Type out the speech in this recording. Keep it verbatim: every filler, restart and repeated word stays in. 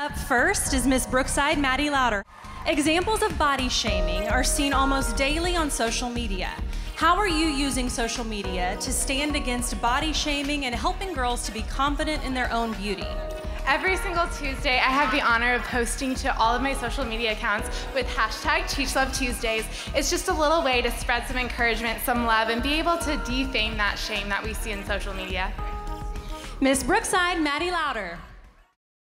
Up first is Miss Brookside Maddie Louder. Examples of body shaming are seen almost daily on social media. How are you using social media to stand against body shaming and helping girls to be confident in their own beauty? Every single Tuesday, I have the honor of posting to all of my social media accounts with hashtag Teach Love Tuesdays. It's just a little way to spread some encouragement, some love, and be able to defame that shame that we see in social media. Miss Brookside Maddie Louder.